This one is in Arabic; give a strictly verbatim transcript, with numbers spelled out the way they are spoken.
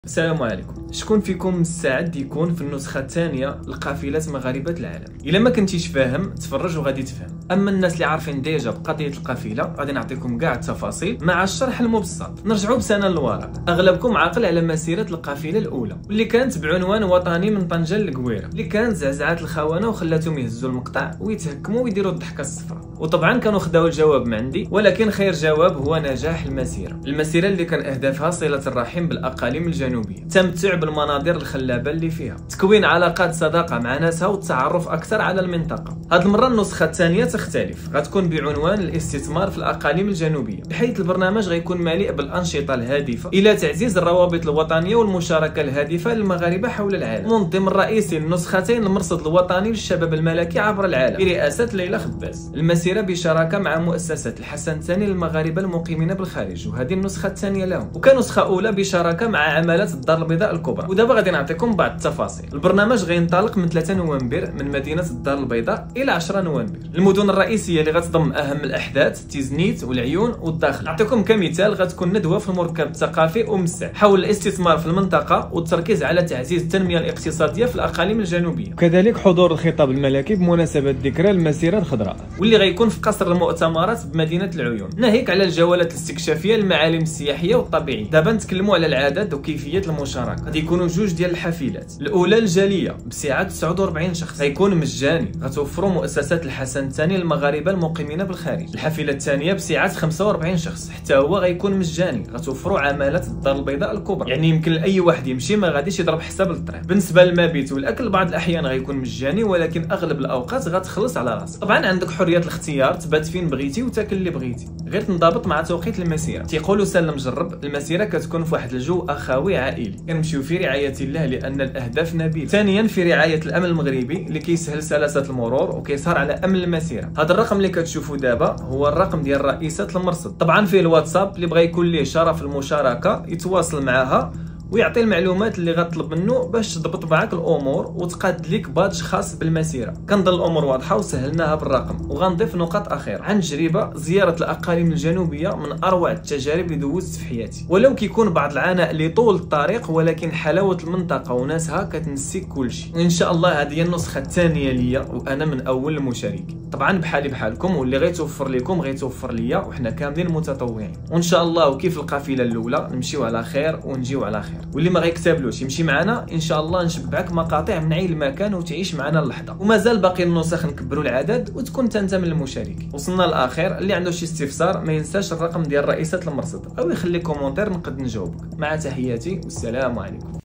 السلام عليكم. شكون فيكم مستعد يكون في النسخه الثانيه لقافله مغاربه العالم؟ الا ما كنتيش فاهم تفرج وغادي تفهم. اما الناس اللي عارفين ديجا بقضيه القافله غادي نعطيكم كاع التفاصيل مع الشرح المبسط. نرجعوا بسنه للوراء. اغلبكم عاقل على مسيره القافله الاولى واللي كانت بعنوان وطني من طنجه للقويره، اللي كانت زعزعات الخونه وخلاتهم يهزوا المقطع ويتهكموا ويديروا الضحكه الصفراء. وطبعا كانوا خداو الجواب من عندي، ولكن خير جواب هو نجاح المسيره. المسيره اللي كان اهدافها صله الرحم بالاقاليم الجنوبيه، التمتع بالمناظر الخلابه اللي فيها، تكوين علاقات صداقه مع ناسها والتعرف اكثر على المنطقه. هذه المره النسخه الثانيه تختلف، غتكون بعنوان الاستثمار في الاقاليم الجنوبيه، بحيث البرنامج غيكون مليء بالانشطه الهادفه الى تعزيز الروابط الوطنيه والمشاركه الهادفه للمغاربه حول العالم. المنظم الرئيسي للنسختين المرصد الوطني للشباب الملكي عبر العالم برئاسه ليلى خباز. المسيره بشراكه مع مؤسسه الحسن الثاني للمغاربه المقيمين بالخارج، وهذه النسخه الثانيه لهم، وكنسخه اولى بشراكه مع عمالة الدار البيضاء الكبرى. ودابا غادي نعطيكم بعض التفاصيل. البرنامج غينطلق من ثلاثة نوفمبر من مدينه الدار البيضاء الى عشرة نوفمبر. المدن الرئيسيه اللي غتضم اهم الاحداث تيزنيت والعيون والداخل. نعطيكم كمثال، غتكون ندوه في المركب الثقافي ومسع حول الاستثمار في المنطقه والتركيز على تعزيز التنميه الاقتصاديه في الاقاليم الجنوبيه، وكذلك حضور الخطاب الملكي بمناسبه ذكرى المسيره الخضراء واللي غيكون في قصر المؤتمرات بمدينه العيون، ناهيك على الجولات الاستكشافيه للمعالم السياحيه والطبيعيه. دابا نتكلموا على العدد وكيفيه المشاركه. غادي يكونوا جوج ديال الحافلات. الاولى الجاليه بسعه تسعة وأربعين شخص، غيكون مجاني، غتوفروا مؤسسات الحسن الثاني للمغاربه المقيمين بالخارج. الحافله الثانيه بسعه خمسة وأربعين شخص، حتى هو غيكون مجاني، غتوفروا عماله الدار البيضاء الكبرى، يعني يمكن لاي واحد يمشي ما غاديش يضرب حساب للطريق. بالنسبه للمبيت والاكل بعض الاحيان غيكون مجاني، ولكن اغلب الاوقات غتخلص على راسك. طبعا عندك حريه الاختيار، تبات فين بغيتي وتاكل اللي بغيتي، غير تنضبط مع توقيت المسيره. تيقولوا سلم جرب. المسيره كتكون في واحد الجو اخوي عائلي، كنمشيو في رعايه الله لان الاهداف نبيله. ثانيا في رعايه الامن المغربي اللي كيسهل سلاسه المرور وكيسهر على امن المسيره. هذا الرقم اللي كتشوفوا دابا هو الرقم ديال رئيسه المرصد. طبعا فيه الواتساب اللي بغى يكون ليه شرف المشاركه يتواصل معها ويعطي المعلومات اللي غطلب منه باش تضبط معاك الامور وتقاد لك بادج خاص بالمسيره. كنظن الامور واضحه وسهلناها بالرقم. وغنضيف نقاط اخيره عن تجربه زياره الاقاليم الجنوبيه من اروع التجارب اللي دوزت في حياتي، ولو كيكون بعض العناء لطول الطريق، ولكن حلاوه المنطقه وناسها كتنسيك كلشي. وان شاء الله هذه هي النسخه الثانيه ليا وانا من اول المشاركين. طبعا بحالي بحالكم، واللي غيتوفر لكم غيتوفر ليا، وحنا كاملين متطوعين. وان شاء الله وكيف القافله الاولى نمشيو على خير ونجيو على خير. واللي ما غيكتبلوش يمشي معنا ان شاء الله نشبعك مقاطع من اي المكان وتعيش معنا اللحظه. ومازال باقي النسخ نكبروا العدد وتكون انت من المشاركين. وصلنا للاخير. اللي عنده شي استفسار ما ينساش الرقم ديال رئيسه المرصد او يخلي كومونتير نقد نجاوبك. مع تحياتي والسلام عليكم.